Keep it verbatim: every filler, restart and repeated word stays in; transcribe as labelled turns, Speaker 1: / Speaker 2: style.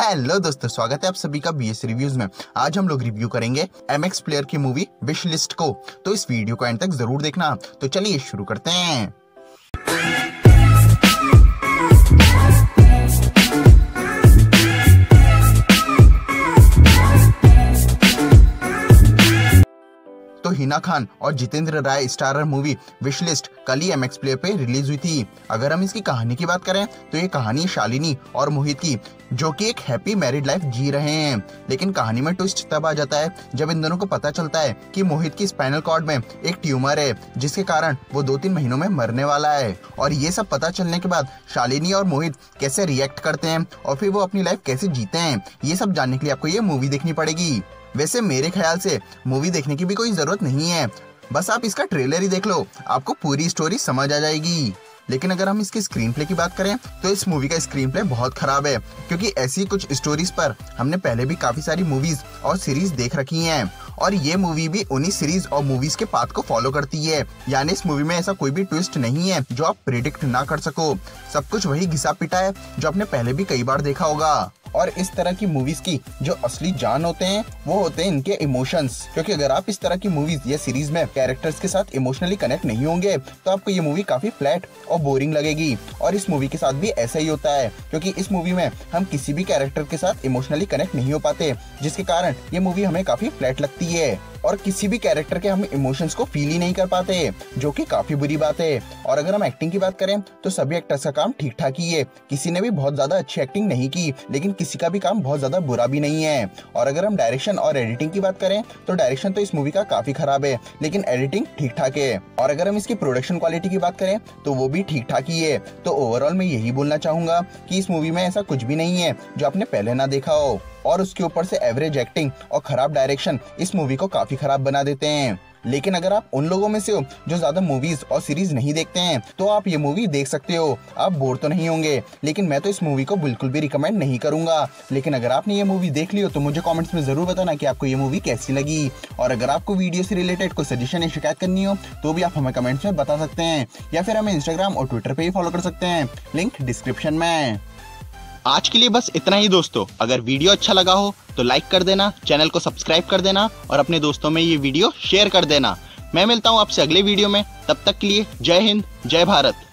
Speaker 1: Hello दोस्तों, स्वागत है आप सभी का बीएस रिव्यूज में। आज हम लोग रिव्यू करेंगे एमएक्स प्लेयर की मूवी विश लिस्ट को, तो इस वीडियो को एंड तक जरूर देखना। तो चलिए शुरू करते हैं। तो हिना खान और Jitendra Rai starrer movie wish list कल ही एमएक्स प्लेयर पे रिलीज हुई थी। अगर हम इसकी कहानी की बात करें तो ये कहानी शालिनी और मोहित की, जो कि एक हैप्पी मैरिड लाइफ जी रहे हैं। लेकिन कहानी में ट्विस्ट तब आ जाता है जब इन दोनों को पता चलता है कि मोहित की स्पाइनल कॉर्ड में एक ट्यूमर है, जिसके कारण वो दो तीन महीनों में मरने वाला है। और ये सब पता चलने के बाद शालिनी और मोहित कैसे रिएक्ट करते हैं और फिर वो अपनी लाइफ कैसे जीते हैं, ये सब जानने के लिए आपको ये मूवी देखनी पड़ेगी। वैसे मेरे ख्याल से मूवी देखने की भी कोई जरूरत नहीं है, बस आप इसका ट्रेलर ही देख लो, आपको पूरी स्टोरी समझ आ जाएगी। लेकिन अगर हम इसके स्क्रीन प्ले की बात करें तो इस मूवी का स्क्रीन प्ले बहुत खराब है, क्योंकि ऐसी कुछ स्टोरीज पर हमने पहले भी काफी सारी मूवीज और सीरीज देख रखी हैं, और ये मूवी भी उन्हीं सीरीज और मूवीज के पाथ को फॉलो करती है। यानी इस मूवी में ऐसा कोई भी ट्विस्ट नहीं है जो आप प्रिडिक्ट ना कर सको। सब कुछ वही घिसा पिटा है जो आपने पहले भी कई बार देखा होगा। और इस तरह की मूवीज की जो असली जान होते हैं वो होते हैं इनके इमोशंस, क्योंकि अगर आप इस तरह की मूवीज या सीरीज में कैरेक्टर्स के साथ इमोशनली कनेक्ट नहीं होंगे तो आपको ये मूवी काफी फ्लैट और बोरिंग लगेगी। और इस मूवी के साथ भी ऐसा ही होता है, क्योंकि इस मूवी में हम किसी भी कैरेक्टर के साथ इमोशनली कनेक्ट नहीं हो पाते, जिसके कारण ये मूवी हमें काफी फ्लैट लगती है और किसी भी कैरेक्टर के हम इमोशंस को फील ही नहीं कर पाते, जो कि काफी बुरी बात है। और अगर हम एक्टिंग की बात करें तो सभी एक्टर्स का काम ठीक ठाक ही है, किसी ने भी बहुत ज्यादा अच्छी एक्टिंग नहीं की, लेकिन किसी का भी काम बहुत ज्यादा बुरा भी नहीं है। और अगर हम डायरेक्शन और एडिटिंग की बात करें तो डायरेक्शन तो इस मूवी का काफी खराब है, लेकिन एडिटिंग ठीक ठाक है। और अगर हम इसकी प्रोडक्शन क्वालिटी की बात करें तो वो भी ठीक ठाक ही है। तो ओवरऑल मैं यही बोलना चाहूंगा कि इस मूवी में ऐसा कुछ भी नहीं है जो आपने पहले ना देखा हो, और उसके ऊपर से एवरेज एक्टिंग और खराब डायरेक्शन इस मूवी को काफी खराब बना देते हैं। लेकिन अगर आप उन लोगों में से हो जो ज्यादा मूवीज और सीरीज नहीं देखते हैं तो आप ये मूवी देख सकते हो, आप बोर तो नहीं होंगे। लेकिन मैं तो इस मूवी को बिल्कुल भी रिकमेंड नहीं करूंगा। लेकिन अगर आपने ये मूवी देख ली हो तो मुझे कमेंट्स में जरूर बताना कि आपको ये मूवी कैसी लगी। और अगर आपको वीडियो से रिलेटेड कोई सजेशन या शिकायत करनी हो तो भी आप हमें कमेंट्स में बता सकते हैं, या फिर हमें इंस्टाग्राम और ट्विटर पे ही फॉलो कर सकते हैं, लिंक डिस्क्रिप्शन में।
Speaker 2: आज के लिए बस इतना ही दोस्तों। अगर वीडियो अच्छा लगा हो तो लाइक कर देना, चैनल को सब्सक्राइब कर देना और अपने दोस्तों में ये वीडियो शेयर कर देना। मैं मिलता हूँ आपसे अगले वीडियो में, तब तक के लिए जय हिंद, जय भारत।